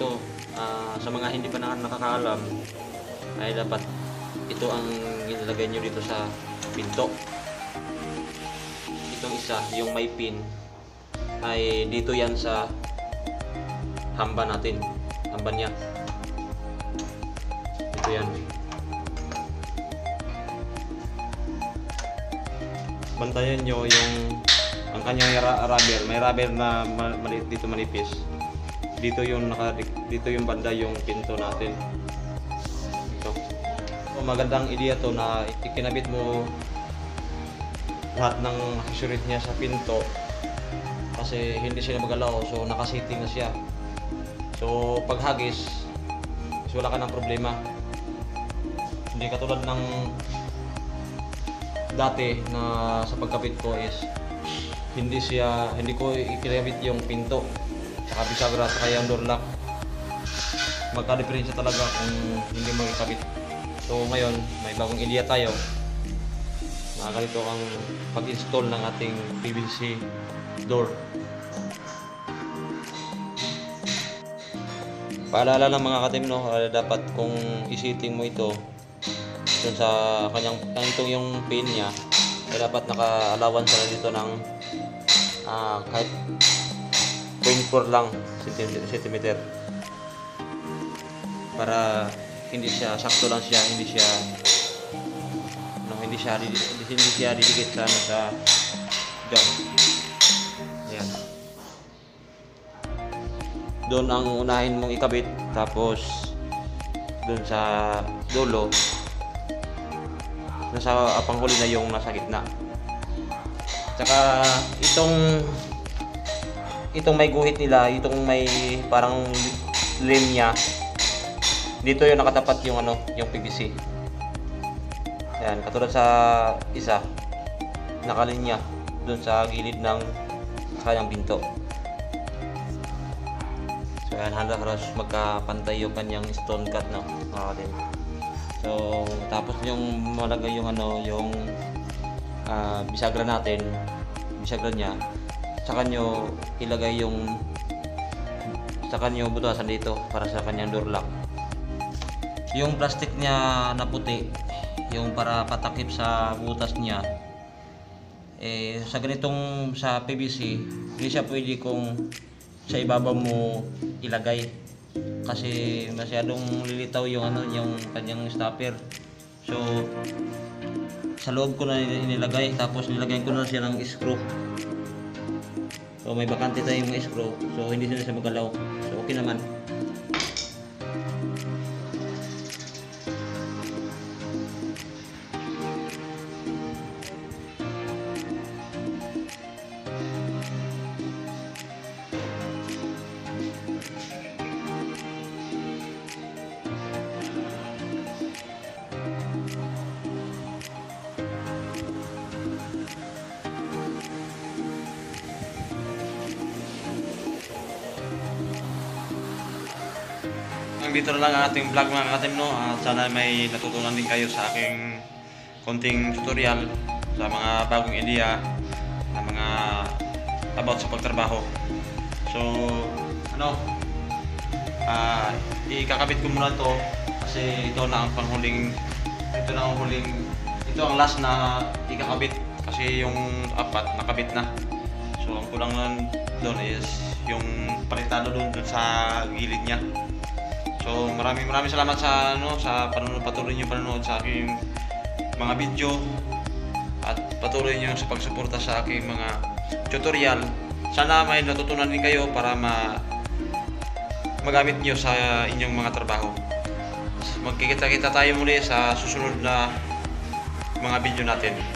ito, sa mga hindi pa nakakaalam, ay dapat ito ang ilalagay nyo dito sa pinto. Itong isa, yung may pin, ay dito yan sa hamba natin, hamba niya. Ito yan. Bantayan nyo yung ang kanyang rubber. May rubber na maliit dito, manipis. Dito yung dito yung banda yung pinto natin. Ito. So, magandang idea to na ikinabit mo lahat ng accessories niya sa pinto kasi hindi sila magalaw, so nakasitting na siya. So pag hagis, wala ka ng problema. Hindi katulad ng dati na sa pagkabit ko is hindi ko ikinabit yung pinto saka bisagra saka yung door lock. Magka-diferensya talaga kung hindi mo ikabit. So ngayon may bagong idea tayo na ganito ang pag-install ng ating PVC door. Paalala ng mga katim, no, dapat kung isiting mo ito dun sa kanyang itong yung pin niya, dapat naka-allowance na dito ng kahit 0.4 lang centimeter para hindi siya sakto lang siya, hindi siya didikit sa dyan. Ayan. Doon ang unahin mong ikabit, tapos doon sa dulo, nasa panghuli na yung nasa gitna. Tsaka itong may guhit nila, itong may parang linya, dito yung nakatapat yung yung PVC. Yan, katulad sa isa, nakalinya doon sa gilid ng kanyang pinto. So yan, handa halos magkapantay yung kanyang stone cut, no, mga katim. So tapos yung malagay yung yung bisagra natin, bisagra niya, saka nyo ilagay yung butasan dito para sa kanyang door lock. Yung plastic niya na puti, yung para patakip sa butas niya, sa ganitong sa PVC hindi siya pwede kung sa ibabaw mo ilagay kasi masyadong lilitaw yung yung kanyang stopper. So sa loob ko na inilagay, tapos nilagyan ko na siya ng screw. So may bakante tayong screw, so hindi na siya magalaw. So okay naman. Dito na lang ang ating vlog, mga katim, no? At sana may natutunan din kayo sa aking konting tutorial sa mga bagong idea na mga about sa pagtrabaho. So ikakabit ko muna to kasi ito ang last na ikakabit kasi yung apat nakabit na. So ang kulang lang doon is yung palitado doon sa gilid niya. So maraming salamat sa patuloy niyo panonood sa aking mga video at patuloy niyo sa pagsuporta sa aking mga tutorial. Sana may natutunan din kayo para magamit niyo sa inyong mga trabaho. Magkikita-kita tayo muli sa susunod na mga video natin.